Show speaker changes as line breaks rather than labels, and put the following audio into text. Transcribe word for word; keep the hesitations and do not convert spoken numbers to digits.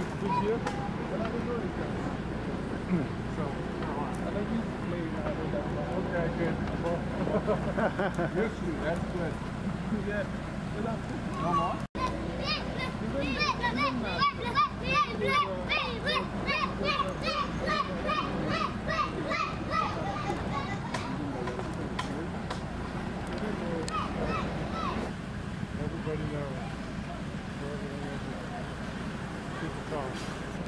This year? When I was doing it. So, I think you played out of that one. Okay, good. Yes, that's good. Yeah. No more? Everybody knows. Everybody knows. Super tall.